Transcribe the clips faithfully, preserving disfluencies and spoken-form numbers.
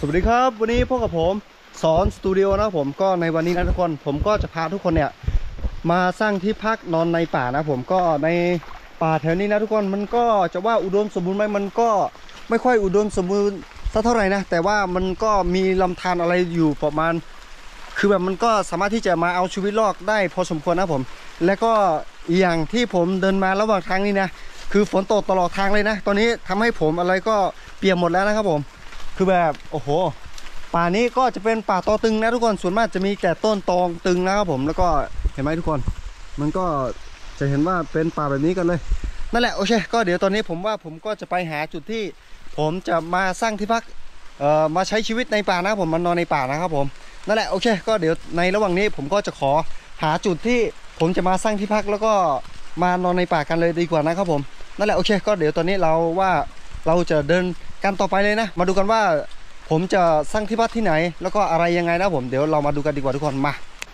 วัสดีครับวันนี้พบกับผมสอนสตูดิโอนะผมก็ในวันนี้นะทุกคนผมก็จะพาทุกคนเนี่ยมาสร้างที่พักนอนในป่านะผมก็ในป่าแถวนี้นะทุกคนมันก็จะว่าอุดมสมบูรณ์ไหมมันก็ไม่ค่อยอุดมสมบูรณ์สักเท่าไหร่นะแต่ว่ามันก็มีลำธารอะไรอยู่ประมาณคือแบบมันก็สามารถที่จะมาเอาชีวิตรอดได้พอสมควรนะผมและก็อีกอย่างที่ผมเดินมาระหว่างทางนี้นะคือฝนตกตลอดทางเลยนะตอนนี้ทำให้ผมอะไรก็เปียกหมดแล้วนะครับผมคือแบบโอ้โหป่านี้ก็จะเป็นป่าตอตึงนะทุกคนส่วนมากจะมีแต่ต้นตองตึงนะครับผมแล้วก็เห็นไหมทุกคนมันก็จะเห็นว่าเป็นป่าแบบนี้กันเลยนั่นแหละโอเคก็เดี๋ยวตอนนี้ผมว่าผมก็จะไปหาจุดที่ผมจะมาสร้างที่พักเอ่อมาใช้ชีวิตในป่านะผมมานอนในป่านะครับผมนั่นแหละโอเคก็เดี๋ยวในระหว่างนี้ผมก็จะขอหาจุดที่ผมจะมาสร้างที่พักแล้วก็มานอนในป่ากันเลยดีกว่านะครับผมนั่นแหละโอเคก็เดี๋ยวตอนนี้เราว่าเราจะเดินกันต่อไปเลยนะมาดูกันว่าผมจะสร้างที่พักที่ไหนแล้วก็อะไรยังไงนะผมเดี๋ยวเรามาดูกันดีกว่าทุกคนมา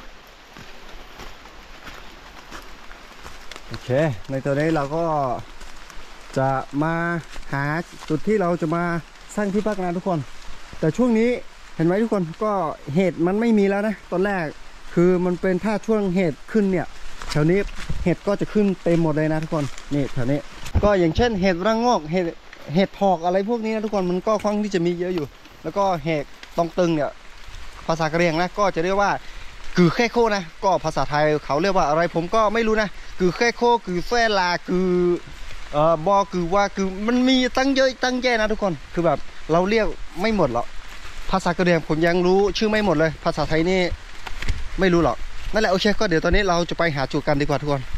โอเคในตอนนี้เราก็จะมาหาจุดที่เราจะมาสร้างที่พักนะทุกคนแต่ช่วงนี้เห็นไหมทุกคนก็เห็ดมันไม่มีแล้วนะตอนแรกคือมันเป็นถ้าช่วงเห็ดขึ้นเนี่ยแถวนี้เห็ดก็จะขึ้นเต็มหมดเลยนะทุกคนนี่แถวนี้ก็อย่างเช่นเห็ดรังงอกเห็ดเห็ดถอกอะไรพวกนี้นะทุกคนมันก็ค่อนข้างที่จะมีเยอะอยู่แล้วก็เห็ดตองตึงเนี่ยภาษากะเหรี่ยงนะก็จะเรียกว่ากือแค่โคนะก็ภาษาไทยเขาเรียกว่าอะไรผมก็ไม่รู้นะกือแค่โคกือแฟ่ลากือเอ่อบอกือว่าคือมันมีตั้งเยอะตั้งแยะนะทุกคนคือแบบเราเรียกไม่หมดหรอกภาษากะเหรี่ยงผมยังรู้ชื่อไม่หมดเลยภาษาไทยนี่ไม่รู้หรอกนั่นแหละโอเคก็เดี๋ยวตอนนี้เราจะไปหาจุดกันดีกว่าทุกคน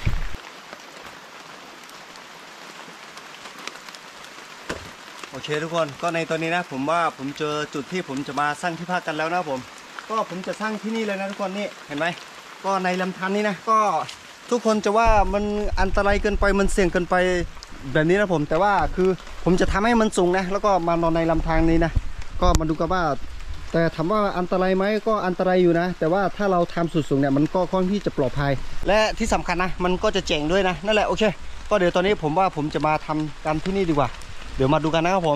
โอเคทุกคนก็ในตอนนี้นะผมว่าผมเจอจุดที่ผมจะมาสร้างที่พักกันแล้วนะผมก็ผมจะสร้างที่นี่เลยนะทุกคนนี่เห็นไหมก็ในลำธารนี้นะก็ทุกคนจะว่ามันอันตรายเกินไปมันเสี่ยงเกินไปแบบนี้นะผมแต่ว่าคือผมจะทำให้มันสูงนะแล้วก็มานอนในลำธารนี้นะก็มาดูกันว่าแต่ถามว่าอันตรายไหมก็อันตรายอยู่นะแต่ว่าถ้าเราทำสุดสูงเนี่ยมันก็ค่อนข้างที่จะปลอดภัยและที่สำคัญนะมันก็จะเจ๋งด้วยนะนั่นแหละโอเคก็เดี๋ยวตอนนี้ผมว่าผมจะมาทำกันที่นี่ดีกว่าเดี๋ยวมาดูกันนะครับผม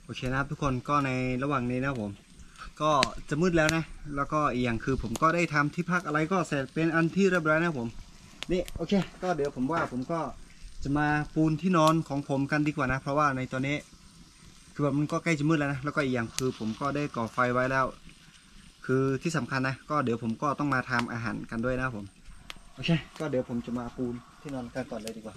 โอเคนะครับทุกคนก็ในระหว่างนี้นะครับผมก็จะมืดแล้วนะแล้วก็อีกอย่างคือผมก็ได้ทำที่พักอะไรก็เสร็จเป็นอันที่เรียบร้อยนะครับผมนี่โอเคก็เดี๋ยวผมว่าผมก็จะมาปูนที่นอนของผมกันดีกว่านะเพราะว่าในตอนนี้คือแบบมันก็ใกล้จะมืดแล้วนะแล้วก็อีกอย่างคือผมก็ได้ก่อไฟไว้แล้วคือที่สำคัญนะก็เดี๋ยวผมก็ต้องมาทำอาหารกันด้วยนะครับผมโอเคก็เดี๋ยวผมจะมาปูนที่นอนกันก่อนเลยดีกว่า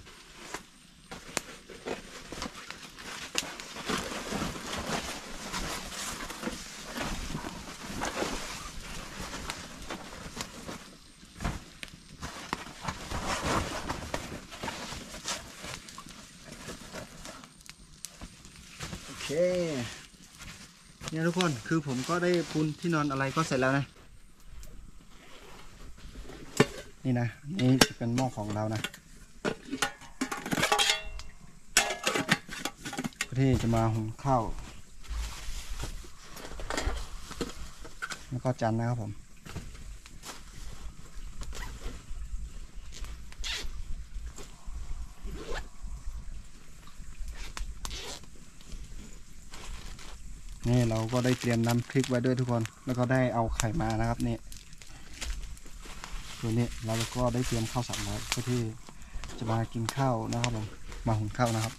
โอเคเนี่ยทุกคนคือผมก็ได้ปูนที่นอนอะไรก็เสร็จแล้วนะนี่นะนี่จะเป็นหม้อของเรานะที่จะมาหุงข้าวแล้วก็จานนะครับผมนี่เราก็ได้เตรียมน้ำพริกไว้ด้วยทุกคนแล้วก็ได้เอาไข่มานะครับนี่ตัวนี้เราก็ได้เตรียมข้าวสับไว้เพื่อที่จะมากินข้าวนะครับผมมาหุงข้าวนะครับ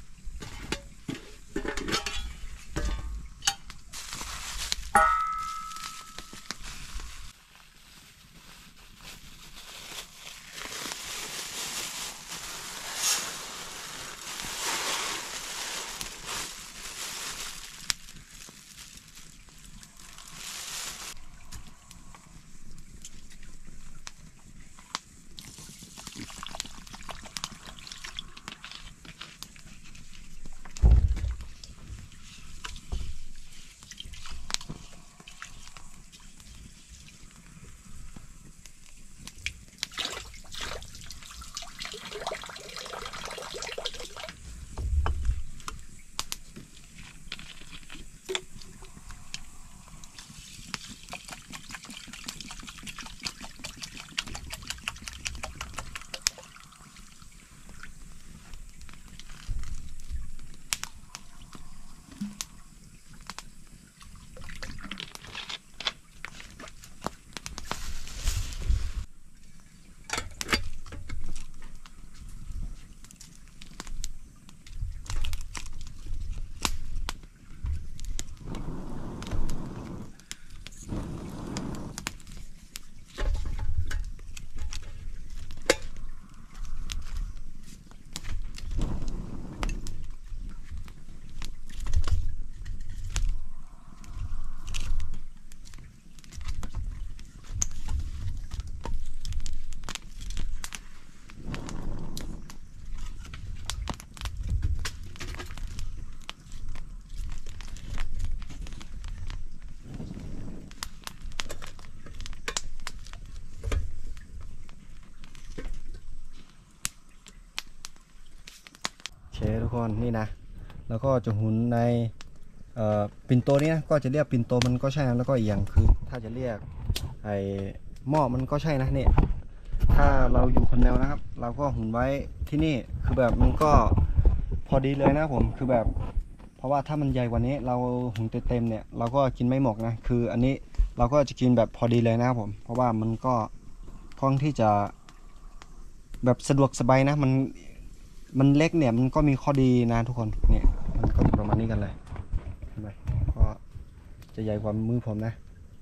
โอเคทุกคนนี่นะแล้วก็จะหุนในปิ่นโตนี้นะก็จะเรียกปิ่นโตมันก็ใช่นะแล้วก็อีกอย่างคือถ้าจะเรียกไอ้หม้อมันก็ใช่นะเนี่ยถ้าเราอยู่คนเดียวนะครับเราก็หุนไว้ที่นี่คือแบบมันก็พอดีเลยนะผมคือแบบเพราะว่าถ้ามันใหญ่กว่านี้เราหุงเต็มๆเนี่ยเราก็กินไม่หมดนะคืออันนี้เราก็จะกินแบบพอดีเลยนะครับผมเพราะว่ามันก็ค่อนที่จะแบบสะดวกสบายนะมันมันเล็กเนี่ยมันก็มีข้อดีนะทุกคนเนี่ยมันก็ประมาณนี้กันเลยเห็นไหมก็จะใหญ่กว่ามือผมนะ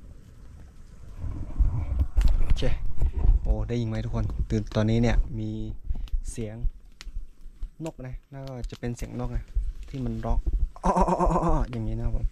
โอเคโอ้ได้ยินไหมทุกคนตื่นตอนนี้เนี่ยมีเสียงนกนะน่าจะเป็นเสียงนกนะที่มันร้องอ้ออย่างนี้นะครับผม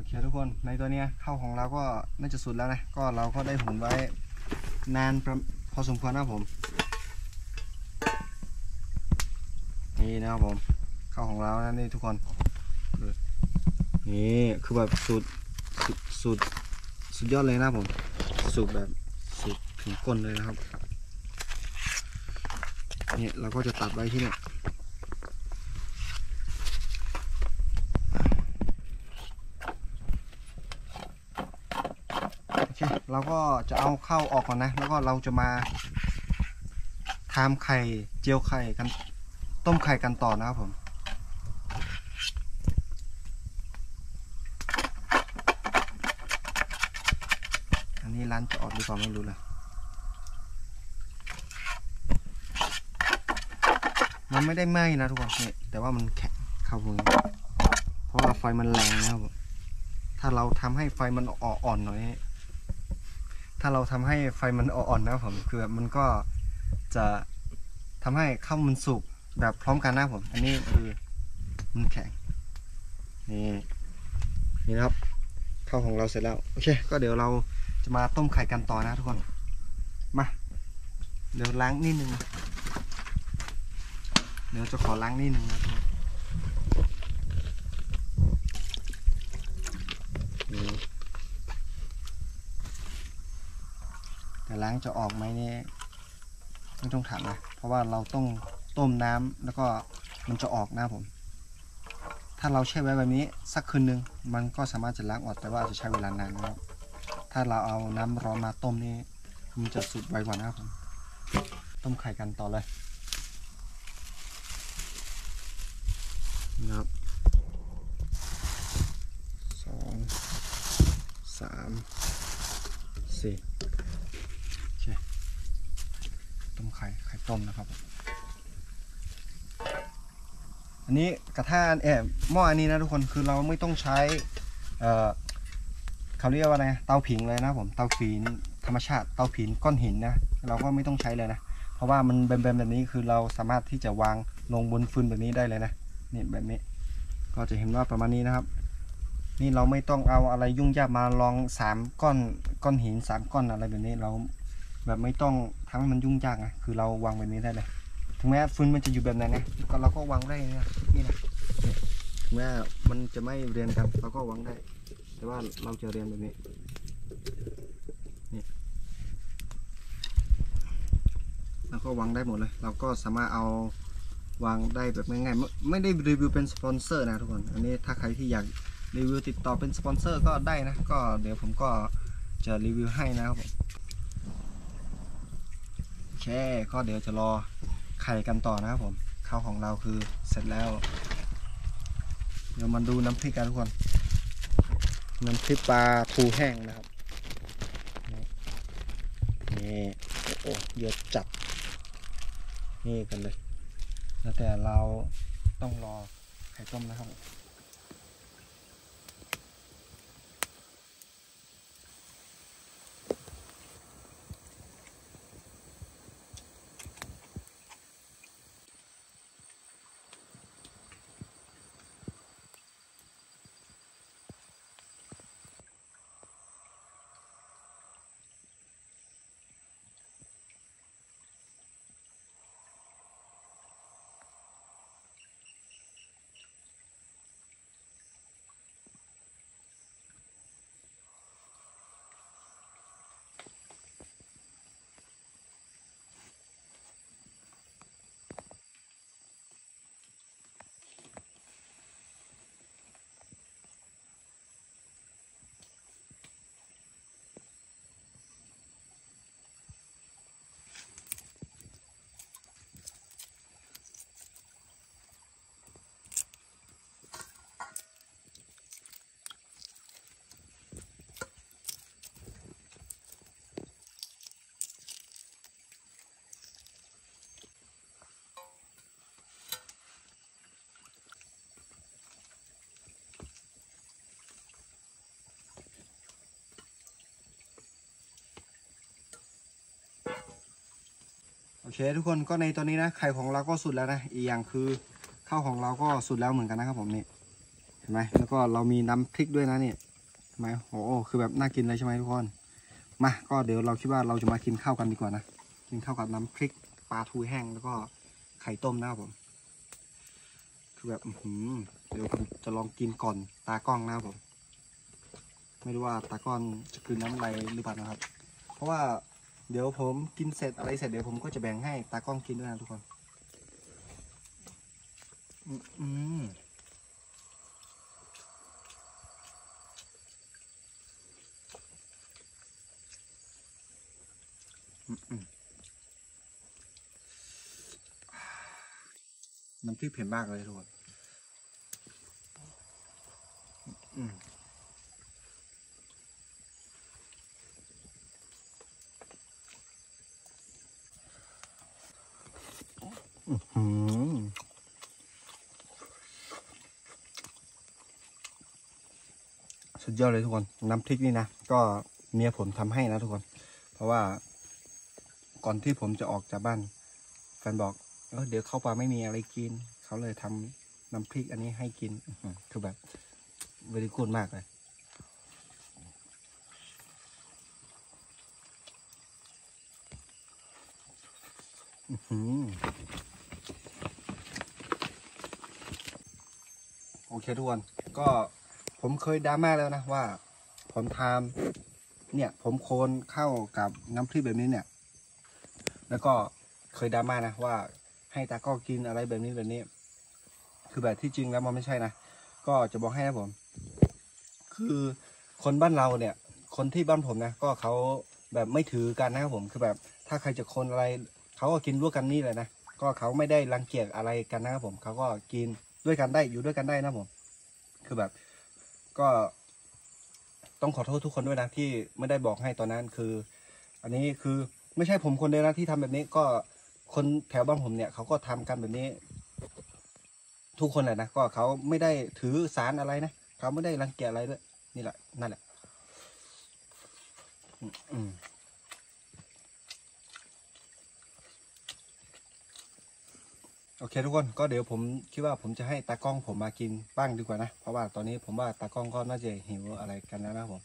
เคทุกคนในตัวนี้ข้าวของเราก็น่าจะสุดแล้วนะก็เราก็ได้หุงไว้นานพอสมควรนะผมนี่นะครับผมข้าวของเรานะนี่ทุกคนนี่คือแบบสุดสุดสุดสุดยอดเลยนะผมสุดแบบสุดถึงก้นเลยนะครับนี่เราก็จะตัดไว้ที่นี่โอเคเราก็จะเอาเข้าออกก่อนนะแล้วก็เราจะมาทำไข่เจียวไข่กันต้มไข่กันต่อนะครับผมอันนี้ร้านจะออกหรือเปล่าไม่รู้เลยมันไม่ได้ไหม้นะทุกคนนี่แต่ว่ามันแข็งเข้ามือเพราะว่าไฟมันแรงนะครับถ้าเราทำให้ไฟมันอ่อนๆหน่อยถ้าเราทำให้ไฟมันอ่อนๆนะครับผมคือมันก็จะทำให้ข้าวมันสุกแบบพร้อมกันนะผมอันนี้คือมันแข็งนี่นี่นะครับข้าวของเราเสร็จแล้วโอเคก็เดี๋ยวเราจะมาต้มไข่กันต่อนะทุกคนมาเดี๋ยวล้างนิดนึงเดี๋ยวจะขอล้างนิดนึงนะทุกคนแต่ล้างจะออกไหมนี่ไม่ต้องถามนะเพราะว่าเราต้องต้มน้ำแล้วก็มันจะออกนะผมถ้าเราแช่ไว้แบบนี้สักคืนนึงมันก็สามารถจะล้างออกแต่ว่าจะใช้เวลานานนะครับถ้าเราเอาน้ำร้อนมาต้มนี่มันจะสุกไวกว่านะครับผมต้มไข่กันต่อเลยนะครับสองสามสี่โอเคต้มไข่ไข่ต้มนะครับอันนี้กระทะเออหม้ออันนี้นะทุกคนคือเราไม่ต้องใช้เอ่อเขาเรียกว่าอะไรเตาผิงเลยนะผมเตาผิงธรรมชาติเตาผิงก้อนหินนะเราก็ไม่ต้องใช้เลยนะเพราะว่ามันแบนๆแบบนี้คือเราสามารถที่จะวางลงบนฟืนแบบนี้ได้เลยนะนี่แบบนี้ก็จะเห็นว่าประมาณนี้นะครับนี่เราไม่ต้องเอาอะไรยุ่งยากมาลองสามก้อนก้อนหินสามก้อนอะไรแบบนี้เราแบบไม่ต้องทั้งมันยุ่งยากนะคือเราวางแบบนี้ได้เลยถึงแม้ฟืนมันจะอยู่แบบไหนนะก็เราก็วางได้นะนี่นะถึงแม้มันจะไม่เรียนกันเราก็วางได้แต่ว่าเราจะเรียนแบบนี้นี่เราก็วางได้หมดเลยเราก็สามารถเอาวางได้แบบง่ายๆไม่ได้รีวิวเป็นสปอนเซอร์นะทุกคนอันนี้ถ้าใครที่อยากรีวิวติดต่อเป็นสปอนเซอร์ก็ได้นะก็เดี๋ยวผมก็จะรีวิวให้นะครับผมโอเคก็เดี๋ยวจะรอไข่กันต่อนะครับผมข้าวของเราคือเสร็จแล้วเดี๋ยวมาดูน้ำพริกกันทุกคนน้ำพริกปลาทูแห้งนะครับนี่โอ้โหเยอะจัดนี่กันเลยแล้วแต่เราต้องรอไข่ต้มนะครับโอเคทุกคนก็ในตอนนี้นะไข่ของเราก็สุดแล้วนะอีกอย่างคือข้าวของเราก็สุดแล้วเหมือนกันนะครับผมนี่เห็นไหมแล้วก็เรามีน้ำพริกด้วยนะนี่ทำไมโอ้คือแบบน่ากินเลยใช่ไหมทุกคนมาก็เดี๋ยวเราคิดว่าเราจะมากินข้าวกันดีกว่านะกินข้าวกับน้ำพริกปลาทูแห้งแล้วก็ไข่ต้มนะครับผมคือแบบอืมเดี๋ยวผมจะลองกินก่อนตากล้องนะครับผมไม่รู้ว่าตากล้องจะกลืนน้ำลายหรือเปล่านะครับเพราะว่าเดี๋ยวผมกินเสร็จอะไรเสร็จเดี๋ยวผมก็จะแบ่งให้ตากล้องกินด้วยนะทุกคนอืมน้ำพริกเผ็ดมากเลยทุกคนอืมอืมสุดยอดเลยทุกคนน้ำพริกนี่นะก็เมียผมทำให้นะทุกคนเพราะว่าก่อนที่ผมจะออกจากบ้านแฟนบอกเออเดี๋ยวเข้าป่าไม่มีอะไรกินเขาเลยทำน้ำพริกอันนี้ให้กินคือแบบเวรี่กูดมากเลยโอเคทุกคนก็ผมเคยดราม่าแล้วนะว่าผมทำเนี่ยผมโคนเข้ากับน้ำพริกแบบนี้เนี่ยแล้วก็เคยดราม่านะว่าให้ตาก็กินอะไรแบบนี้แบบนี้คือแบบที่จริงแล้วมันไม่ใช่นะก็จะบอกให้นะผมคือคนบ้านเราเนี่ยคนที่บ้านผมนะก็เขาแบบไม่ถือกันนะครับผมคือแบบถ้าใครจะคนอะไรเขาก็กินร่วมกันนี่เลยนะก็เขาไม่ได้รังเกียจอะไรกันนะครับผมเขาก็กินด้วยกันได้อยู่ด้วยกันได้นะผมคือแบบก็ต้องขอโทษทุกคนด้วยนะที่ไม่ได้บอกให้ตอนนั้นคืออันนี้คือไม่ใช่ผมคนเดียวนะที่ทำแบบนี้ก็คนแถวบ้านผมเนี่ยเขาก็ทำกันแบบนี้ทุกคนแหละนะก็เขาไม่ได้ถือสารอะไรนะเขาไม่ได้รังเกียจอะไรด้วยนี่แหละนั่นแหละอืมโอเคทุกคนก็เดี๋ยวผมคิดว่าผมจะให้ตากล้องผมมากินบ้างดีกว่านะเพราะว่าตอนนี้ผมว่าตากล้องก็น่าจะหิวอะไรกันแล้วนะผม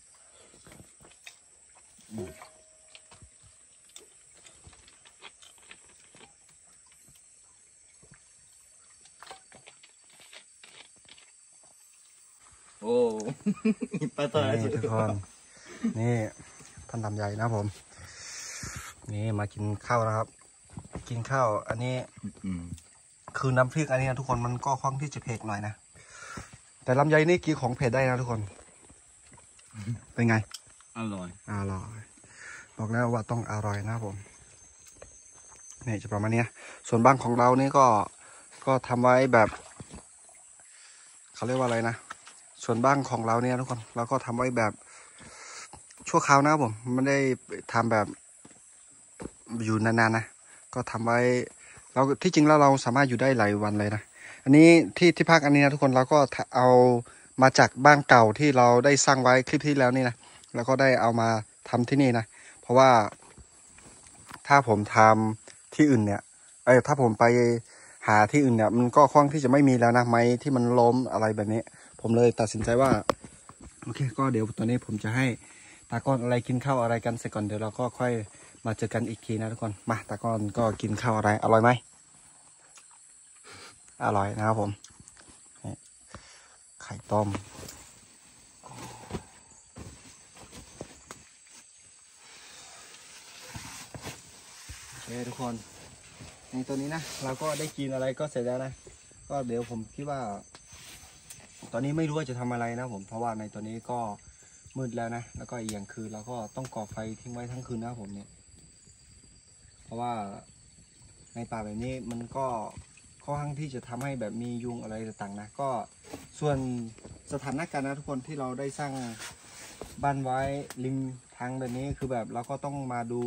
โอ้ปลาตัวนี่ทุกคนนี่ท่านทำใหญ่นะผมนี่มากินข้าวนะครับกินข้าวอันนี้คือน้ำพริกอันนี้นะทุกคนมันก็ค่อนที่จะเผ็ดหน่อยนะแต่ลำไยนี่กินของเผ็ดได้นะทุกคนเป็นไงอร่อยอร่อยบอกแล้วว่าต้องอร่อยนะผมนี่จะประมาณนี้ส่วนบ้านของเรานี่ก็ก็ทำไว้แบบเขาเรียกว่าอะไรนะส่วนบ้านของเราเนี่ยทุกคนเราก็ทำไว้แบบชั่วคราวนะผมไม่ได้ทำแบบอยู่นานๆนะก็ทำไว้เราที่จริงแล้วเราสามารถอยู่ได้หลายวันเลยนะอันนี้ที่ที่พักอันนี้นะทุกคนเราก็เอามาจากบ้านเก่าที่เราได้สร้างไว้คลิปที่แล้วนี่นะแล้วก็ได้เอามาทำที่นี่นะเพราะว่าถ้าผมทำที่อื่นเนี่ยเออถ้าผมไปหาที่อื่นเนี่ยมันก็ค่อนที่จะไม่มีแล้วนะไม้ที่มันล้มอะไรแบบนี้ผมเลยตัดสินใจว่าโอเคก็เดี๋ยวตอนนี้ผมจะให้ตากล้องอะไรกินข้าวอะไรกันเสร็จก่อนเดี๋ยวเราก็ค่อยมาเจอกันอีกทีนะทุกคนมาตากล้องก็กินข้าวอะไรอร่อยไหมอร่อยนะครับผมไข่ต้มโอเคทุกคนในตัวนี้นะเราก็ได้กินอะไรก็เสร็จแล้วนะก็เดี๋ยวผมคิดว่าตอนนี้ไม่รู้ว่าจะทำอะไรนะผมเพราะว่าในตัวนี้ก็มืดแล้วนะแล้วก็อีกอย่างคือเราก็ต้องก่อไฟทิ้งไว้ทั้งคืนนะผมเนี่ยเพราะว่าในป่าแบบนี้มันก็ค่อนข้างที่จะทำให้แบบมียุงอะไรต่างๆนะก็ส่วนสถานการณ์นะทุกคนที่เราได้สร้างบ้านไว้ริมทางแบบนี้คือแบบเราก็ต้องมาดู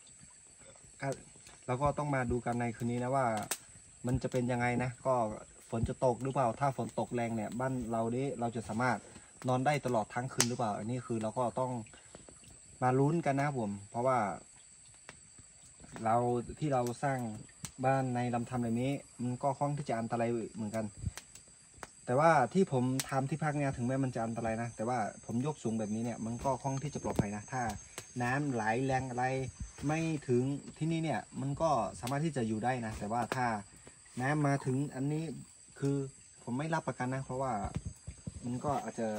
เราก็ต้องมาดูกันในคืนนี้นะว่ามันจะเป็นยังไงนะก็ฝนจะตกหรือเปล่าถ้าฝนตกแรงเนี่ยบ้านเรานี้เราจะสามารถนอนได้ตลอดทั้งคืนหรือเปล่าอันนี้คือเราก็ต้องมาลุ้นกันนะผมเพราะว่าเราที่เราสร้างบ้านในลำธารแบบนี้มันก็ค่อนที่จะอันตรายเหมือนกันแต่ว่าที่ผมทำที่พักเนี่ยถึงแม้มันจะอันตรายนะแต่ว่าผมยกสูงแบบนี้เนี่ยมันก็ค่อนที่จะปลอดภัยนะถ้าน้ำไหลแรงอะไรไม่ถึงที่นี่เนี่ยมันก็สามารถที่จะอยู่ได้นะแต่ว่าถ้าน้ำมาถึงอันนี้คือผมไม่รับประกันนะเพราะว่ามันก็อาจจะ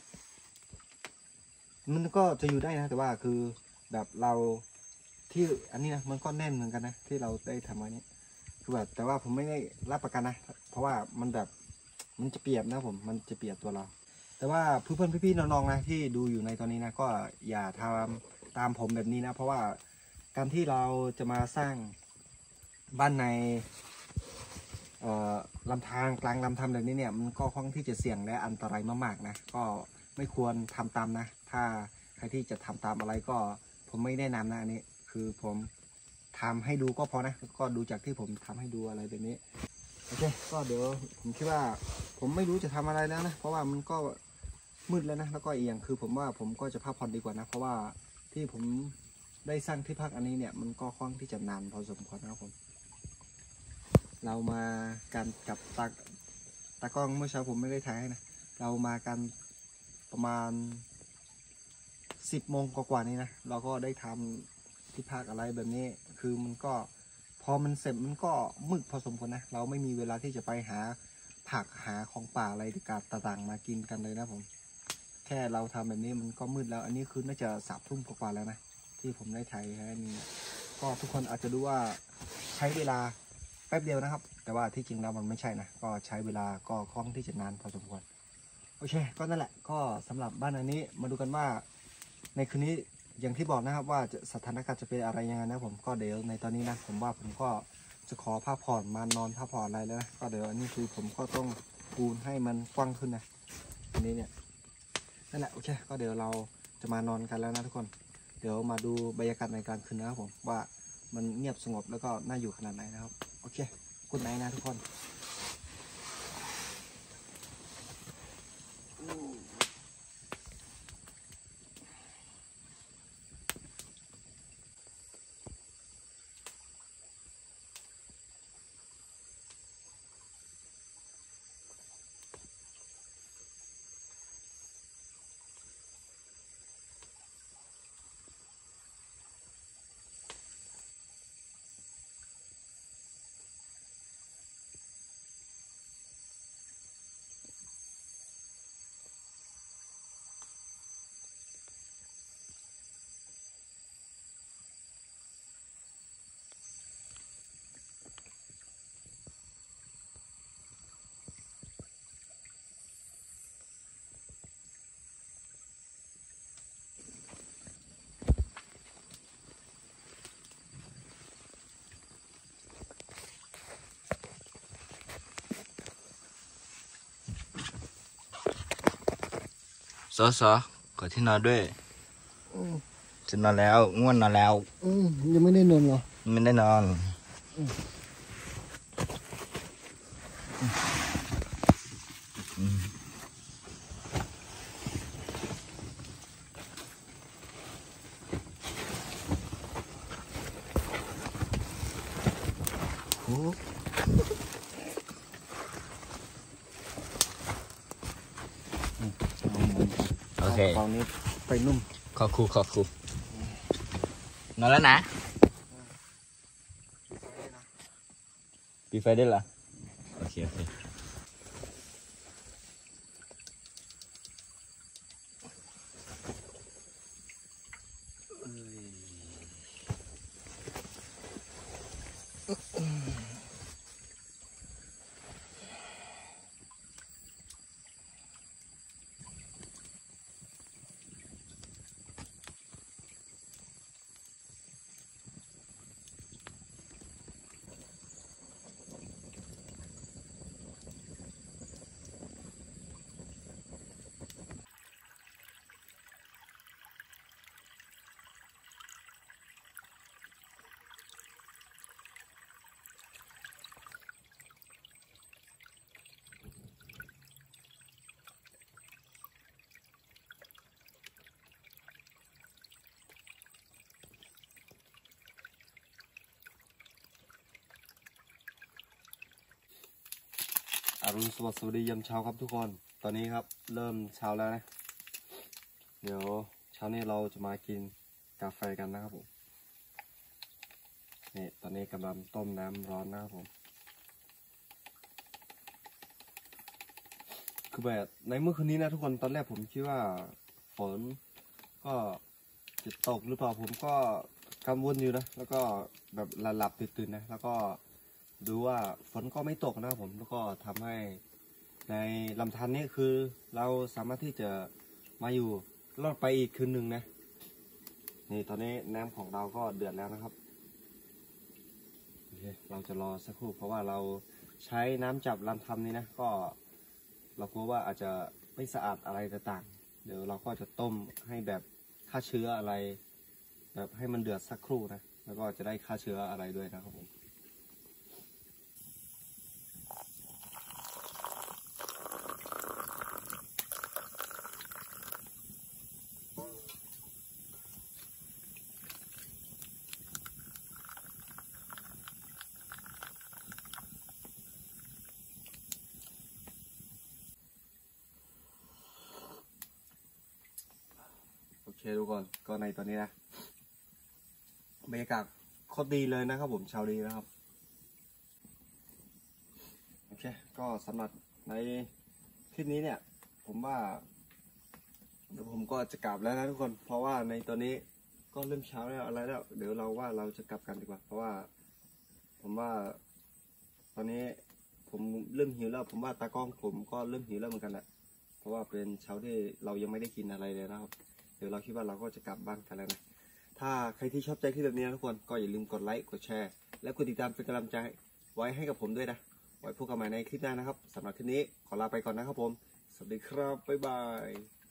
มันก็จะอยู่ได้นะแต่ว่าคือแบบเราที่อันนี้นะมันก็แน่นเหมือนกันนะที่เราได้ทำไว้นี้คือแบบแต่ว่าผมไม่ได้รับประกันนะเพราะว่ามันแบบมันจะเปียกนะผมมันจะเปียกตัวเราแต่ว่าเพื่อนๆพี่ๆน้องๆนะที่ดูอยู่ในตอนนี้นะก็อย่าทำตามผมแบบนี้นะเพราะว่าการที่เราจะมาสร้างบ้านในเอ่อลำธารกลางลำธารแบบนี้เนี่ยมันก็ค่อนที่จะเสี่ยงและอันตรายมากๆนะก็ไม่ควรทำตามนะถ้าใครที่จะทำตามอะไรก็ผมไม่แนะนำนะอันนี้คือผมทำให้ดูก็พอนะก็ดูจากที่ผมทำให้ดูอะไรแบบนี้โอเคก็เดี๋ยวผมคิดว่าผมไม่รู้จะทำอะไรแล้วนะเพราะว่ามันก็มืดแล้วนะแล้วก็อีกอย่างคือผมว่าผมก็จะพักผ่อนดีกว่านะเพราะว่าที่ผมได้สร้างที่พักอันนี้เนี่ยมันก็ค่อนที่จะนานพอสมควรนะครับผมเรามากันกับตาตากล้องเมื่อเช้าผมไม่ได้ถ่ายให้นะเรามากันประมาณสิบโมงกว่าๆนี้นะเราก็ได้ทำที่พักอะไรแบบนี้คือมันก็พอมันเสร็จมันก็มืดพอสมควรนะเราไม่มีเวลาที่จะไปหาผักหาของป่าอะไรต่างๆมากินกันเลยนะผมแค่เราทำแบบนี้มันก็มืดแล้วอันนี้คือน่าจะสามทุ่มกว่าๆแล้วนะที่ผมได้ถ่ายให้นี่ก็ทุกคนอาจจะดูว่าใช้เวลาแป๊บเดียวนะครับแต่ว่าที่จริงแล้วมันไม่ใช่นะก็ใช้เวลาก็ค่อนที่จะนานพอสมควรโอเคก็นั่นแหละก็สำหรับบ้านอันนี้มาดูกันว่าในคืนนี้อย่างที่บอกนะครับว่าสถานการณ์จะเป็นอะไรยังไงนะผมก็เดี๋ยวในตอนนี้นะผมว่าผมก็จะขอพักผ่อนมานอนพักผ่อนอะไรแล้วนะก็เดี๋ยวอันนี้คือผมก็ต้องปูนให้มันกว้างขึ้นนะอันนี้เนี่ยนั่นแหละโอเคก็เดี๋ยวเราจะมานอนกันแล้วนะทุกคนเดี๋ยวมาดูบรรยากาศในกลางคืนนะครับผมว่ามันเงียบสงบแล้วก็น่าอยู่ขนาดไหนนะครับโอเคกุดไนท์นะทุกคนซอซอขอที่นอนด้วยจะนอนแล้วง่วงนอนแล้วอืมยังไม่ได้นอนเหรอไม่ได้นอนโอ้โอเคตอนนี้ไปนุ่มขอครูขอครูนอนแล้วนะปิดไฟได้เหรอโอเคโอเครุณสวัสดียามเช้าครับทุกคนตอนนี้ครับเริ่มเช้าแล้วนะเดี๋ยวเช้านี้เราจะมากินกาแฟกันนะครับผมนี่ตอนนี้กำลังต้มน้ำร้อนนะครับผมคือแบบในเมื่อคืนนี้นะทุกคนตอนแรกผมคิดว่าฝนก็จะตกหรือเปล่าผมก็กังวลอยู่นะแล้วก็แบบหลับๆตื่นๆนะแล้วก็ดูว่าฝนก็ไม่ตกนะครับผมแล้วก็ทำให้ในลำธารนี้คือเราสามารถที่จะมาอยู่รอดไปอีกคืนหนึ่งนะนี่ตอนนี้น้ำของเราก็เดือดแล้วนะครับโอเคเราจะรอสักครู่เพราะว่าเราใช้น้ำจับลำธารนี้นะก็เรากลัวว่าอาจจะไม่สะอาดอะไรต่างๆเดี๋ยวเราก็จะต้มให้แบบฆ่าเชื้ออะไรแบบให้มันเดือดสักครู่นะแล้วก็จะได้ฆ่าเชื้ออะไรด้วยนะครับผมโอเคทุกคนก็ในตอนนี้นะบรรยากาศโคตรดีเลยนะครับผมชาวดีนะครับโอเคก็สำหรับในคลิปนี้เนี่ยผมว่าเดี๋ยวผมก็จะกลับแล้วนะทุกคนเพราะว่าในตอนนี้ก็เริ่มเช้าแล้วอะไรแล้วเดี๋ยวเราว่าเราจะกลับกันดีกว่าเพราะว่าผมว่าตอนนี้ผมเริ่มหิวแล้วผมว่าตากล้องผมก็เริ่มหิวแล้วเหมือนกันแหละเพราะว่าเป็นเช้าที่เรายังไม่ได้กินอะไรเลยนะครับเดี๋ยวเราคิดว่าเราก็จะกลับบ้านกันแล้วนะถ้าใครที่ชอบใจที่แบบนี้นะทุกคนก็อย่าลืมกดไลค์กดแชร์และกดติดตามเป็นกำลังใจไว้ให้กับผมด้วยนะไว้พบกันใหม่ในคลิปหน้านะครับสำหรับคลิปนี้ขอลาไปก่อนนะครับผมสวัสดีครับบ๊ายบาย